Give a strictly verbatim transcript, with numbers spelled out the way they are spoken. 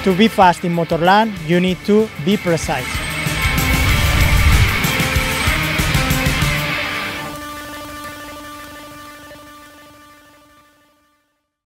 To be fast in Motorland, you need to be precise.